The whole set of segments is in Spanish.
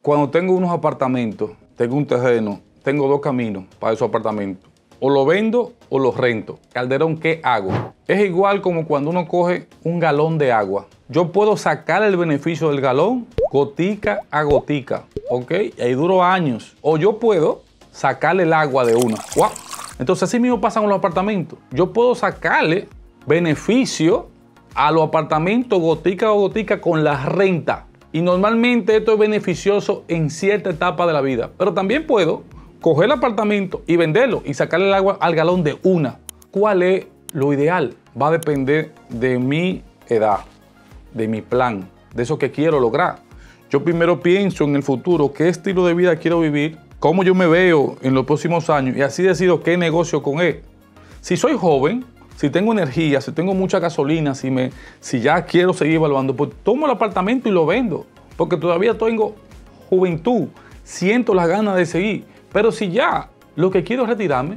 Cuando tengo unos apartamentos, tengo un terreno, tengo dos caminos para esos apartamentos. O lo vendo o lo rento. Calderón, ¿qué hago? Es igual como cuando uno coge un galón de agua. Yo puedo sacar el beneficio del galón gotica a gotica, ¿ok? Y ahí duro años. O yo puedo sacarle el agua de una. ¡Wow! Entonces así mismo pasa con los apartamentos. Yo puedo sacarle beneficio a los apartamentos gotica a gotica con la renta. Y normalmente esto es beneficioso en cierta etapa de la vida. Pero también puedo coger el apartamento y venderlo y sacarle el agua al galón de una. ¿Cuál es lo ideal? Va a depender de mi edad, de mi plan, de eso que quiero lograr. Yo primero pienso en el futuro, qué estilo de vida quiero vivir, cómo yo me veo en los próximos años y así decido qué negocio con él. Si soy joven, si tengo energía, si tengo mucha gasolina, si ya quiero seguir evaluando, pues tomo el apartamento y lo vendo, porque todavía tengo juventud, siento las ganas de seguir. Pero si ya lo que quiero es retirarme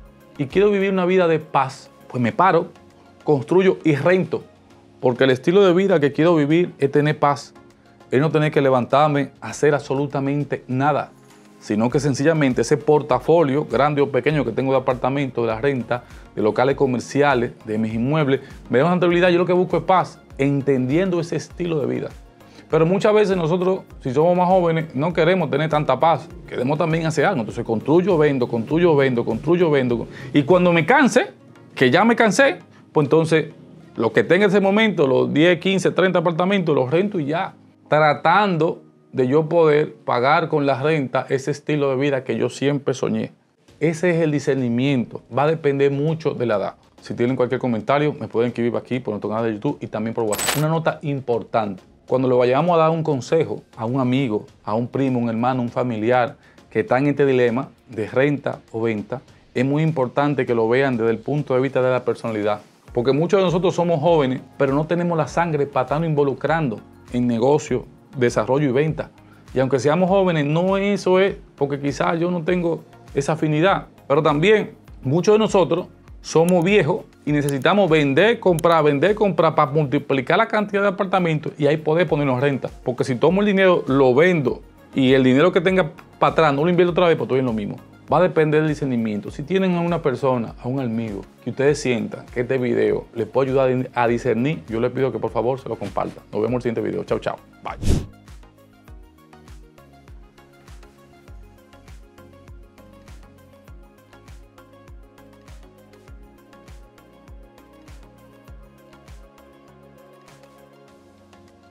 y quiero vivir una vida de paz, pues me paro, construyo y rento, porque el estilo de vida que quiero vivir es tener paz, es no tener que levantarme a hacer absolutamente nada, sino que sencillamente ese portafolio, grande o pequeño que tengo de apartamentos, de la renta, de locales comerciales, de mis inmuebles, me da una rentabilidad. Yo lo que busco es paz, entendiendo ese estilo de vida. Pero muchas veces nosotros, si somos más jóvenes, no queremos tener tanta paz, queremos también hacer algo. Entonces construyo, vendo, construyo, vendo, construyo, vendo. Y cuando me canse, que ya me cansé, pues entonces lo que tenga en ese momento, los 10, 15, 30 apartamentos, los rento y ya, tratando de yo poder pagar con la renta ese estilo de vida que yo siempre soñé. Ese es el discernimiento. Va a depender mucho de la edad. Si tienen cualquier comentario, me pueden escribir aquí por nuestro canal de YouTube y también por WhatsApp. Una nota importante. Cuando le vayamos a dar un consejo a un amigo, a un primo, un hermano, un familiar que está en este dilema de renta o venta, es muy importante que lo vean desde el punto de vista de la personalidad. Porque muchos de nosotros somos jóvenes, pero no tenemos la sangre para estarnos involucrando en negocios, desarrollo y venta. Y aunque seamos jóvenes, no eso es porque quizás yo no tengo esa afinidad. Pero también muchos de nosotros somos viejos y necesitamos vender, comprar para multiplicar la cantidad de apartamentos y ahí poder ponernos renta. Porque si tomo el dinero, lo vendo y el dinero que tenga para atrás no lo invierto otra vez, pues estoy en lo mismo. Va a depender del discernimiento. Si tienen a una persona, a un amigo, que ustedes sientan que este video les puede ayudar a discernir, yo les pido que por favor se lo compartan. Nos vemos en el siguiente video. Chao, chao. Bye.